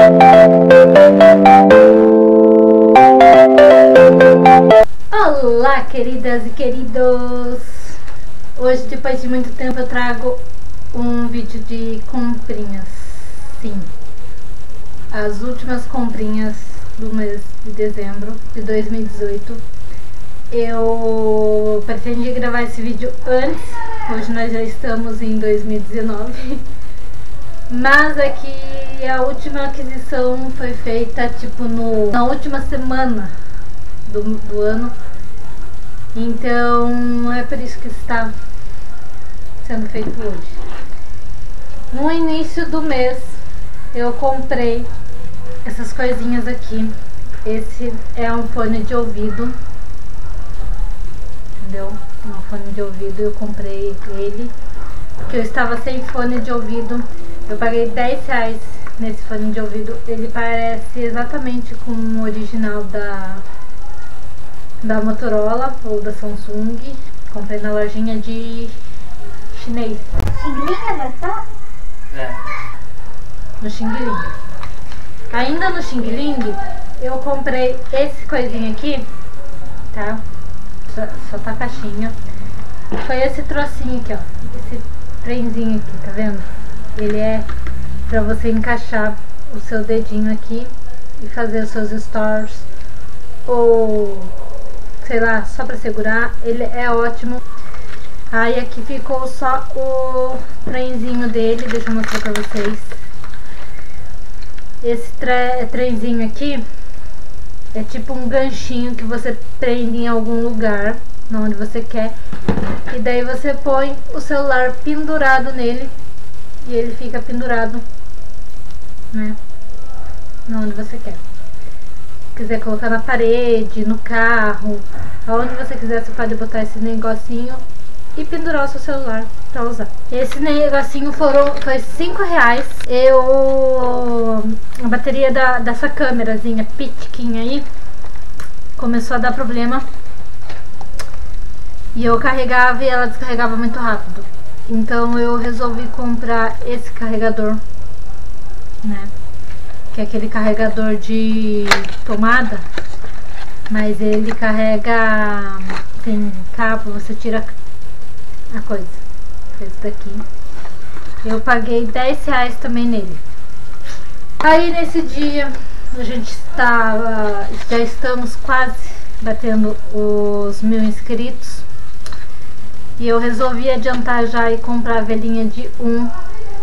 Olá, queridas e queridos! Hoje, depois de muito tempo, eu trago um vídeo de comprinhas. Sim, as últimas comprinhas do mês de dezembro de 2018. Eu pretendi gravar esse vídeo antes, hoje nós já estamos em 2019. Mas aqui a última aquisição foi feita tipo na última semana do ano. Então é por isso que está sendo feito hoje. No início do mês eu comprei essas coisinhas aqui. Esse é um fone de ouvido, entendeu? Um fone de ouvido, eu comprei ele porque eu estava sem fone de ouvido. Eu paguei R$10 nesse fone de ouvido. Ele parece exatamente com o original da Motorola ou da Samsung. Comprei na lojinha de chinês. Xing Ling é mais fácil? É. No Xing Ling. Ainda no Xing Ling, eu comprei esse coisinho aqui, tá? Só tá a caixinha. Foi esse trocinho aqui, ó. Esse trenzinho aqui, tá vendo? Ele é pra você encaixar o seu dedinho aqui e fazer os seus stories, ou sei lá, só pra segurar. Ele é ótimo. Aí aqui ficou só o trenzinho dele, deixa eu mostrar pra vocês. Esse trenzinho aqui é tipo um ganchinho que você prende em algum lugar, onde você quer, e daí você põe o celular pendurado nele e ele fica pendurado, né, onde você quer. Se quiser colocar na parede, no carro, aonde você quiser, você pode botar esse negocinho e pendurar o seu celular pra usar. Esse negocinho foi R$5. A bateria dessa câmerazinha pitiquinha aí começou a dar problema e eu carregava e ela descarregava muito rápido. Então eu resolvi comprar esse carregador, né? Que é aquele carregador de tomada, mas ele carrega, tem cabo, você tira a coisa. Esse daqui. Eu paguei R$10 também nele. Aí nesse dia a gente já estamos quase batendo os 1000 inscritos. E eu resolvi adiantar já e comprar a velhinha de 1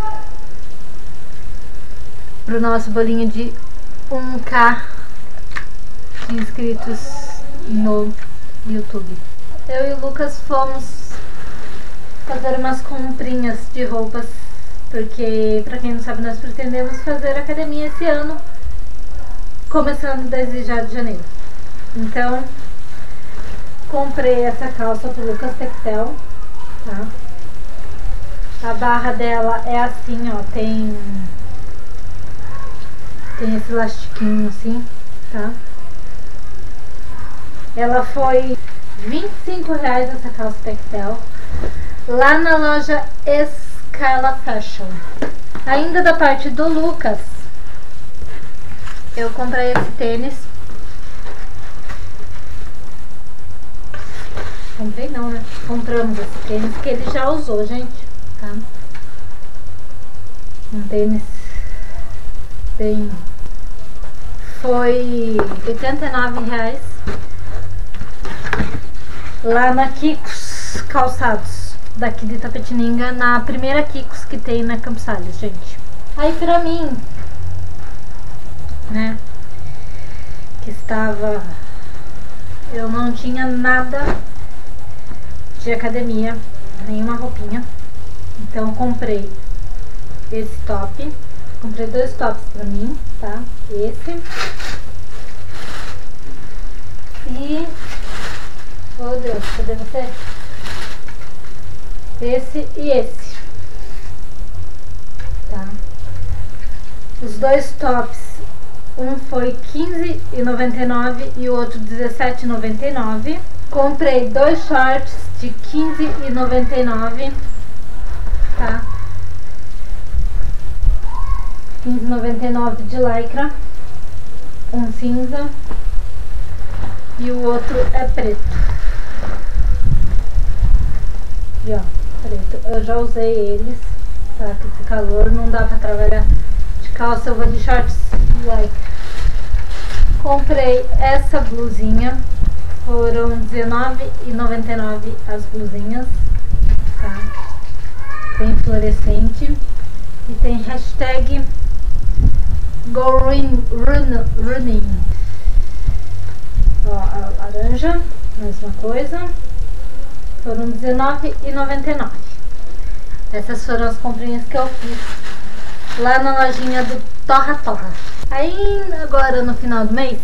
pro nosso bolinho de 1K de inscritos no YouTube. Eu e o Lucas fomos fazer umas comprinhas de roupas, porque, pra quem não sabe, nós pretendemos fazer academia esse ano, começando desde já de janeiro. Então comprei essa calça pro Lucas Tectel, tá? A barra dela é assim, ó, tem esse elastiquinho assim, tá? Ela foi R$25 essa calça Tectel, lá na loja Scala Fashion. Ainda da parte do Lucas, eu comprei esse tênis. Comprei não, né? Compramos esse tênis que ele já usou, gente, tá? Um tênis bem... Foi R$89 lá na Kikos Calçados, daqui de Itapetininga, na primeira Kikos que tem na Campos Sales, gente. Aí pra mim, né, que eu não tinha nada de academia, nenhuma roupinha, então eu comprei esse top. Comprei 2 tops pra mim, tá? Esse e... oh Deus, cadê você? Esse e esse, tá? Os 2 tops, um foi R$15,99 e o outro R$17,99. Comprei 2 shorts de R$15,99, tá? 15,99 de lycra, um cinza e o outro é preto. E ó, preto. Eu já usei eles, tá? Que esse calor não dá pra trabalhar de calça, eu vou de shorts lycra. Comprei essa blusinha, foram R$19,99 as blusinhas, tá? Tem fluorescente e tem hashtag GoRunning. Ó, a laranja, mesma coisa, foram R$19,99. Essas foram as comprinhas que eu fiz lá na lojinha do Torra Torra. Aí agora no final do mês,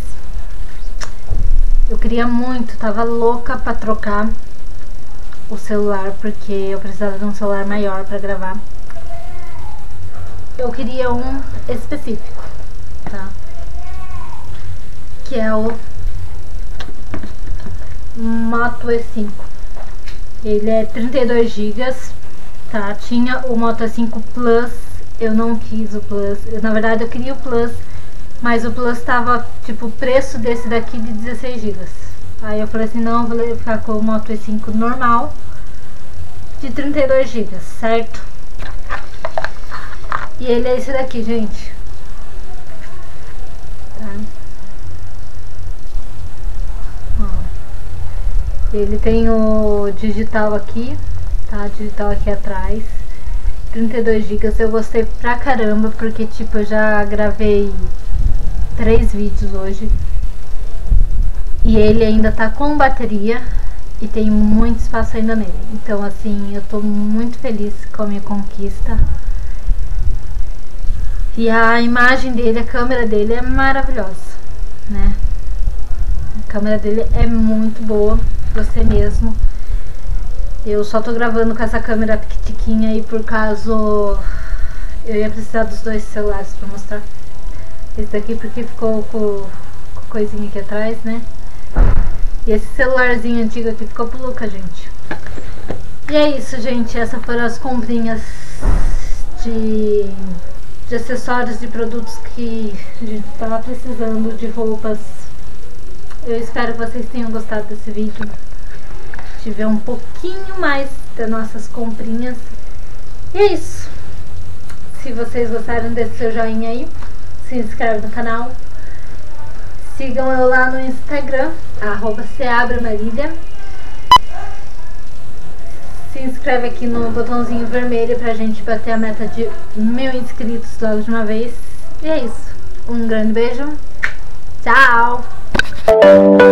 eu queria muito, tava louca pra trocar o celular, porque eu precisava de um celular maior pra gravar. Eu queria um específico, tá? Que é o Moto E5. Ele é 32 GB, tá? Tinha o Moto E5 Plus, eu não quis o Plus. Na verdade eu queria o Plus, mas o Plus tava tipo o preço desse daqui de 16 GB. Aí eu falei assim, não, vou ficar com o Moto E5 normal de 32 GB, certo? E ele é esse daqui, gente. Tá? Ó. Ele tem o digital aqui, tá? Digital aqui atrás. 32 GB. Eu gostei pra caramba, porque tipo, eu já gravei 3 vídeos hoje. E ele ainda tá com bateria e tem muito espaço ainda nele. Então assim, eu tô muito feliz com a minha conquista. E a imagem dele, a câmera dele é maravilhosa, né? A câmera dele é muito boa, você mesmo. Eu só tô gravando com essa câmera pequitiquinha aí por causa eu ia precisar dos dois celulares pra mostrar. Esse daqui porque ficou com coisinha aqui atrás, né? E esse celularzinho antigo aqui ficou pro Luca, gente. E é isso, gente. Essas foram as comprinhas de acessórios, de produtos que a gente tava precisando, de roupas. Eu espero que vocês tenham gostado desse vídeo, de ver um pouquinho mais das nossas comprinhas. E é isso. Se vocês gostaram, deixe seu joinha aí, se inscreve no canal, sigam eu lá no Instagram, @seabramarília. Se inscreve aqui no botãozinho vermelho pra gente bater a meta de 1000 inscritos logo de uma vez. E é isso. Um grande beijo. Tchau!